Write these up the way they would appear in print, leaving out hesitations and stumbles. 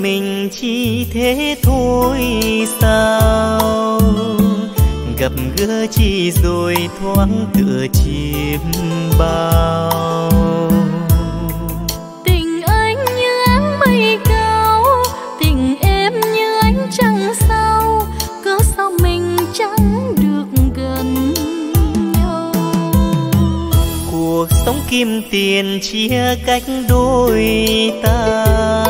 mình chỉ thế thôi sao, gặp gỡ chỉ rồi thoáng tựa chim bao. Tình anh như áng mây cao, tình em như ánh trăng sao, cớ sao mình chẳng được gần nhau. Cuộc sống kim tiền chia cách đôi ta,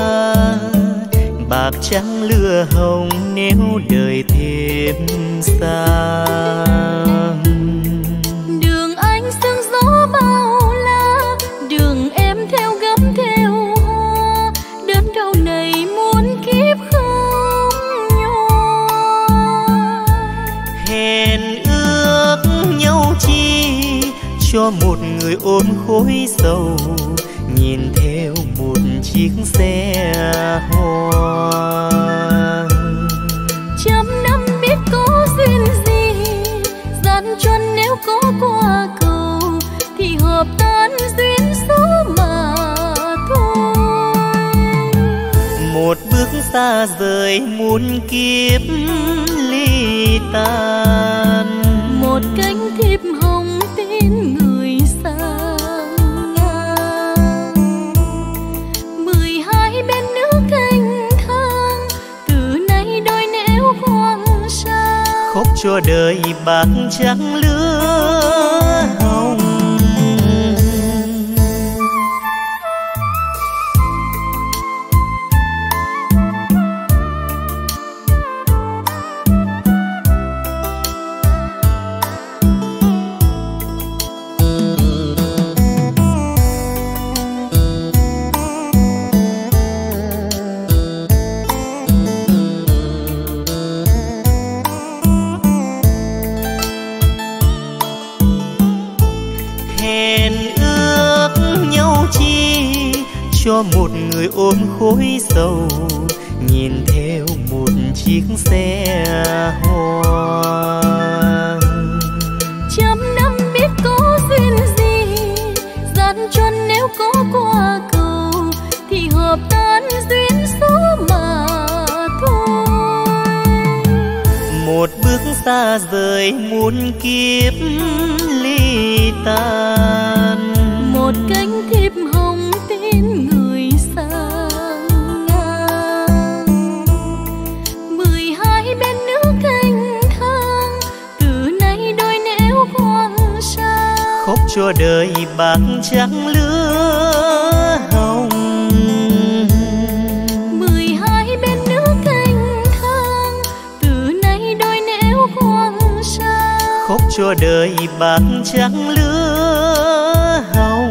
bạc trắng lửa hồng nếu đời thêm xa. Đường anh sương gió bao la, đường em theo gấm theo hoa, đến đâu này muốn kiếp không nhòa. Hẹn ước nhau chi cho một người ôm khối sầu, nhìn theo một chiếc xe hoa. Trăm năm biết có duyên gì, gian truân nếu có qua cầu, thì hợp tan duyên số mà thôi. Một bước xa rời muôn kiếp ly tan, một cánh thiệp hồng tên người xa ngang. 12 bên nước thanh thang, từ nay đôi nẻo hoang sa. khóc cho đời bạc trắng lứa hồng. Cho một người ôm khối sầu, nhìn theo một chiếc xe hoa. Trăm năm biết có duyên gì, gian truân nếu có qua cầu, thì hợp tan duyên số mà thôi. Một bước xa rời muôn kiếp ly tan, một cánh thiệp hồng tên người xa ngang. 12 bên nước thanh thang, từ nay đôi nẻo hoang sa. khóc cho đời bạc trắng lứa hồng. 12 bên nước thanh thang, từ nay đôi nẻo hoang sa. khóc cho đời bạc trắng lứa hồng.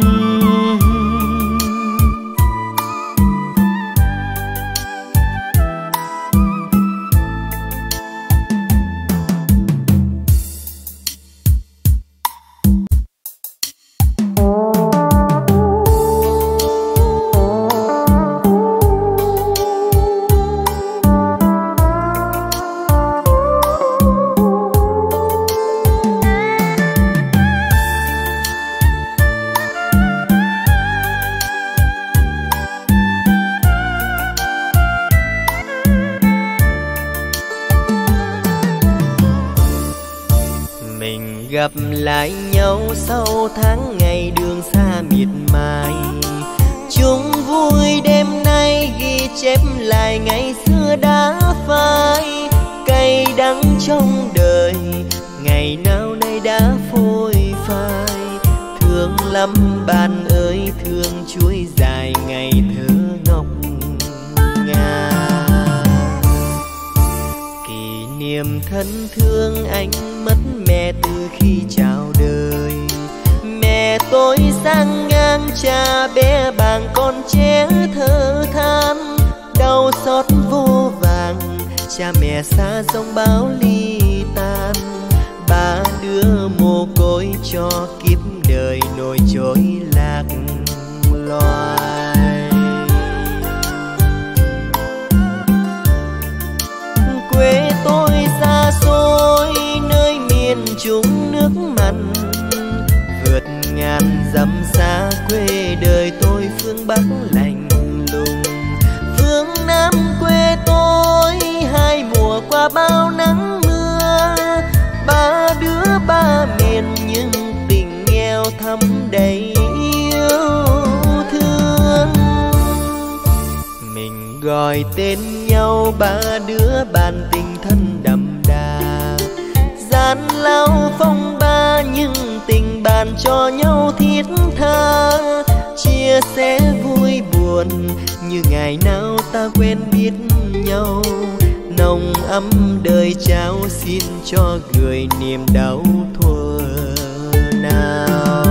Gặp lại nhau sau tháng ngày đường xa miệt mài, chung vui đêm nay ghi chép lại ngày xưa đã phai. Cay đắng trong đời ngày nào nay đã phôi phai, thương lắm bạn ơi thương chuối dài ngày thơ ngọc ngà. Kỷ niệm thân thương anh mất mẹ từ khi chào đời, mẹ tôi sang ngang cha bé bàng con trẻ thơ than. Đau xót vô vàng cha mẹ xa dòng bão ly tan, ba đứa mồ côi cho kiếp đời nổi trôi lạc loài. Quê tôi xa xôi nơi miền trung nước mặn, vượt ngàn dặm xa quê đời tôi phương Bắc lạnh lùng. Phương Nam qua bao nắng mưa. Ba đứa ba miền nhưng tình nghèo thắm đầy yêu thương. Mình gọi tên nhau ba đứa bàn tình thân đậm đà. Gian lao phong ba nhưng tình bàn cho nhau thiết tha. Chia sẻ vui buồn như ngày nào ta quen biết nhau. Nồng ấm đời trao xin cho người niềm đau thuở nào.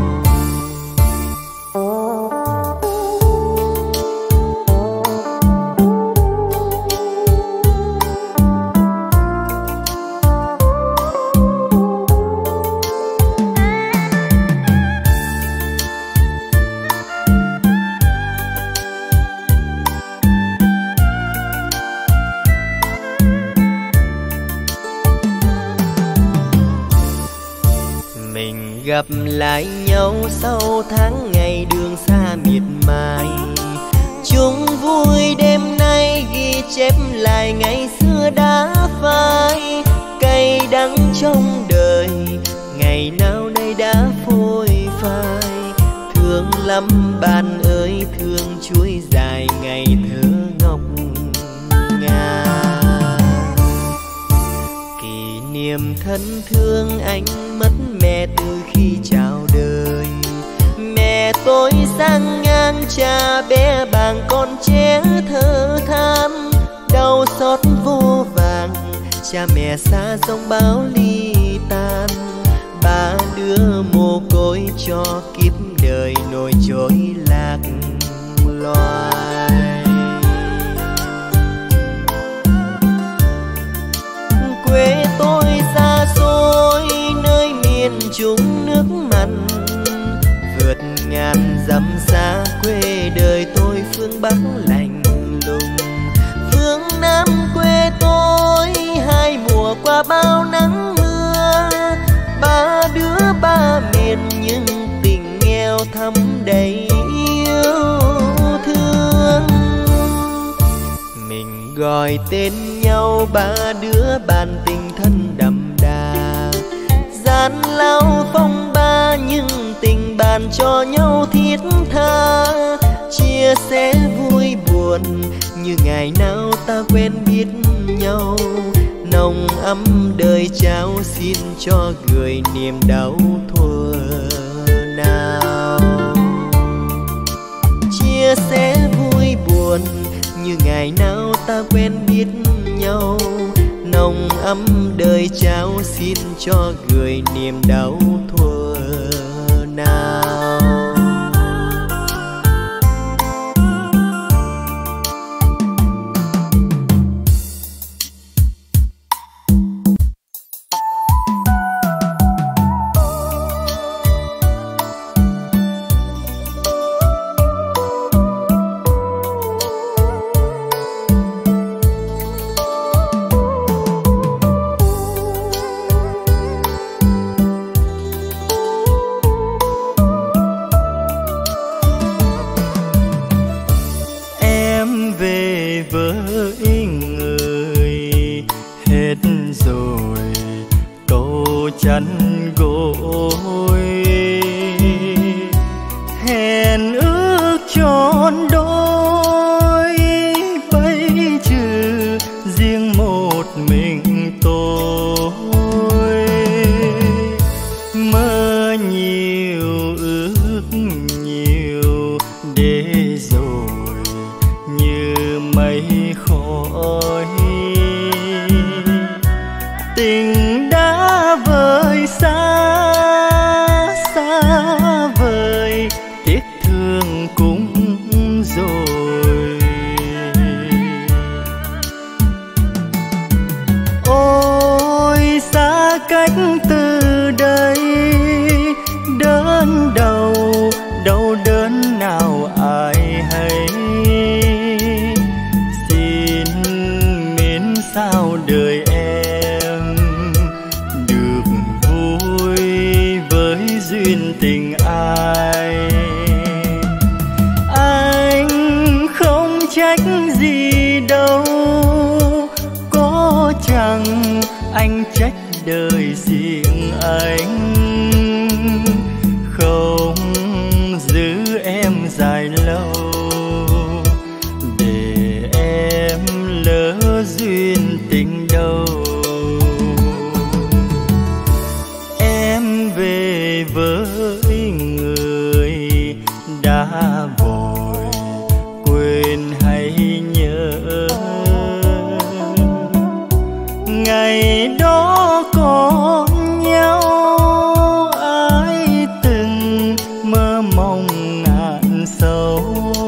Gặp lại nhau sau tháng ngày đường xa miệt mài. Chung vui đêm nay ghi chép lại ngày xưa đã phai. Cay đắng trong đời ngày nào đây đã phôi phai. Thương lắm bạn ơi thương chuối dài ngày thơ ngọc ngà. Kỷ niệm thân thương anh mất mẹ từ khi chào đời. Mẹ tôi sang ngang cha bé bàng con trẻ thơ than. Đau xót vô vàng cha mẹ xa dòng bão ly tan. Ba đứa mồ côi cho kiếp đời nổi trôi lạc loài. Quê tôi xa xôi nơi miền trung nước mặn. Vượt ngàn dặm xa quê đời tôi phương Bắc lạnh lùng. Phương Nam quê tôi hai mùa qua bao nắng mưa. Ba đứa ba miền nhưng tình nghèo thắm đầy yêu thương. Mình gọi tên nhau ba đứa bàn tình thân đậm đà. Gian lao phong ba nhưng tình bàn cho nhau thiết tha. Chia sẻ vui buồn như ngày nào ta quen biết nhau. Nồng ấm đời trao xin cho người niềm đau thuở nào. Chia sẻ vui buồn như ngày nào ta quen biết nhau. Nồng ấm đời trao xin cho người niềm đau thuở nào. chăn gối hẹn ước tròn đôi bây trừ riêng một mình tôi mơ nhiều ước nhiều để rồi như mây khói tình đã vời xa xa vời tiếc thương cũng rồi ôi xa cách từ đây đớn đầu đau đớn nào ai hay xin miễn sao đời em được vui với duyên tình ai anh không trách gì đâu có đời riêng anh, không giữ em dài lâu để em lỡ duyên tình đâu. Em về với người đã vội quên hay nhớ, ngày đó còn nhau ai từng mơ mộng ngàn sâu.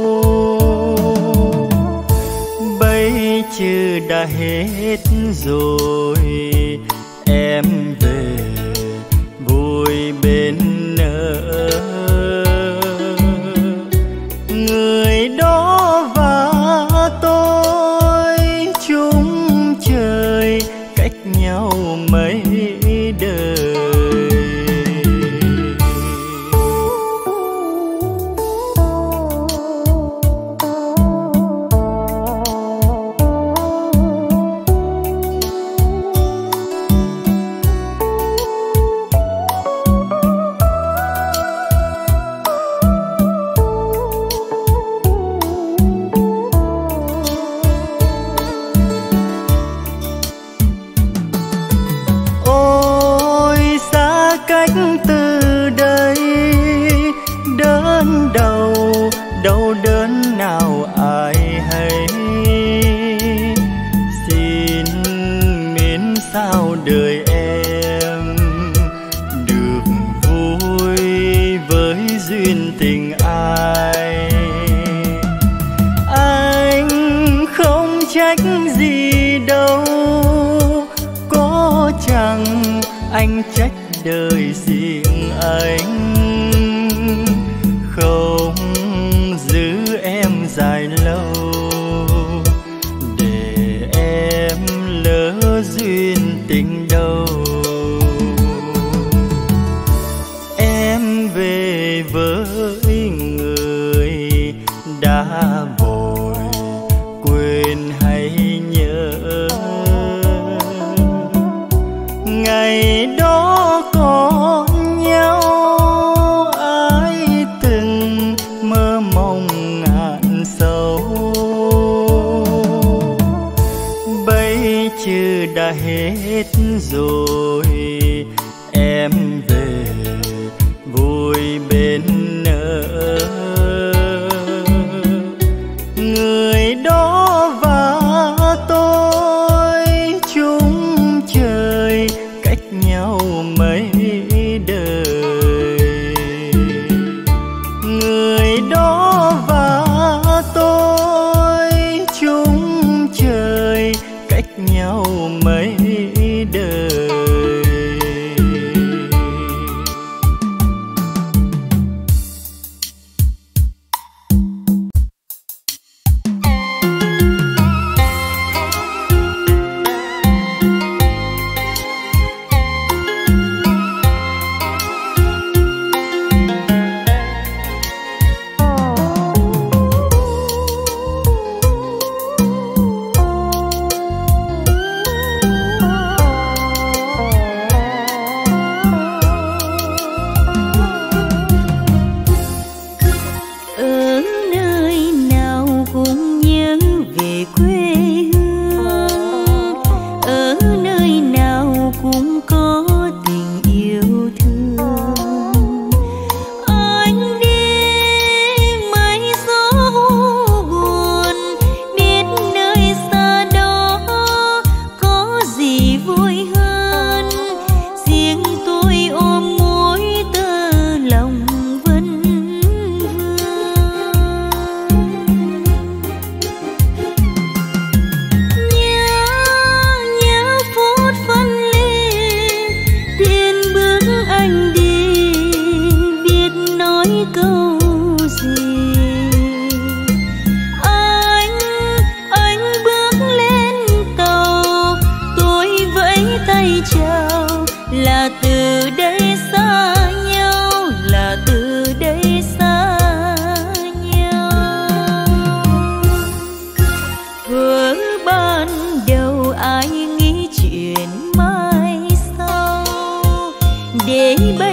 Bây giờ đã hết rồi, em về vui bên nỡ người đó và tôi chung trời cách nhau mấy đời. Đau đớn nào ai hay, xin miễn sao đời em được vui với duyên tình ai. Anh không trách gì đâu, có chẳng anh trách đời riêng anh, không giữ em dài lâu để em lỡ duyên tình đâu. Em về với người đã vội quên hay nhớ, ngày đó còn nhau ai từng mơ mộng ngàn sâu. Bây giờ đã hết rồi, em về vui bên nỡ người đó và tôi chung trời cách nhau mấy đời. Người đó và tôi chung trời cách nhau mấy đời. về bên